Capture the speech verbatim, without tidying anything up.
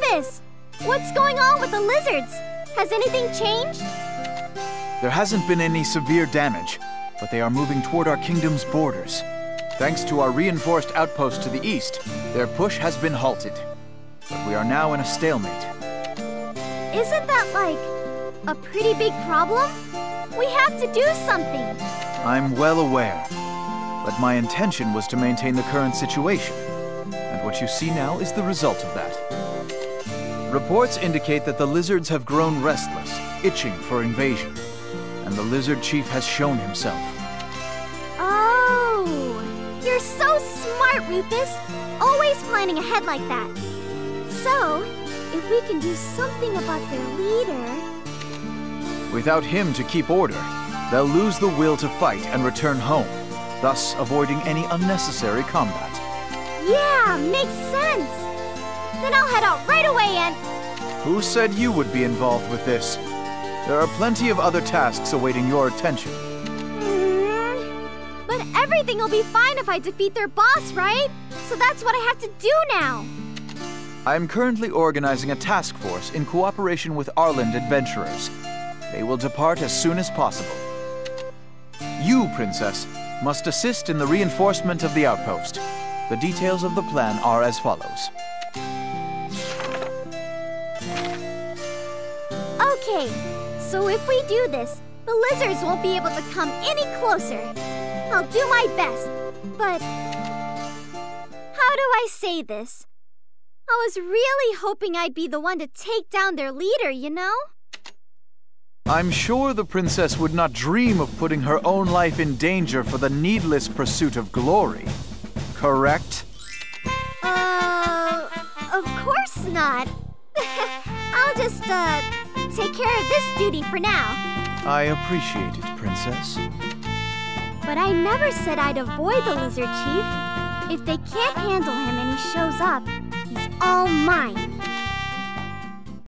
Rufus! What's going on with the lizards? Has anything changed? There hasn't been any severe damage, but they are moving toward our kingdom's borders. Thanks to our reinforced outpost to the east, their push has been halted. But we are now in a stalemate. Isn't that, like, a pretty big problem? We have to do something. I'm well aware, but my intention was to maintain the current situation. And what you see now is the result of that. Reports indicate that the lizards have grown restless, itching for invasion. And the lizard chief has shown himself. Oh, you're so smart, Rufus. Always planning ahead like that. So, if we can do something about their leader... Without him to keep order, they'll lose the will to fight and return home, thus avoiding any unnecessary combat. Yeah, makes sense. Then I'll head out right away and... Who said you would be involved with this? There are plenty of other tasks awaiting your attention. Mm, but everything will be fine if I defeat their boss, right? So that's what I have to do now. I am currently organizing a task force in cooperation with Arland adventurers. They will depart as soon as possible. You, Princess, must assist in the reinforcement of the outpost. The details of the plan are as follows. Okay, so if we do this, the lizards won't be able to come any closer. I'll do my best, but... How do I say this? I was really hoping I'd be the one to take down their leader, you know? I'm sure the princess would not dream of putting her own life in danger for the needless pursuit of glory. Correct? Uh, of course not. I'll just, uh, take care of this duty for now. I appreciate it, Princess. But I never said I'd avoid the Lizard Chief. If they can't handle him and he shows up, he's all mine.